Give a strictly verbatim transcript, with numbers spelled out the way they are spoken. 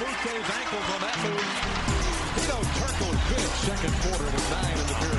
Moute's ankles on that move. Hedo Turkoglu good second quarter with nine in the period.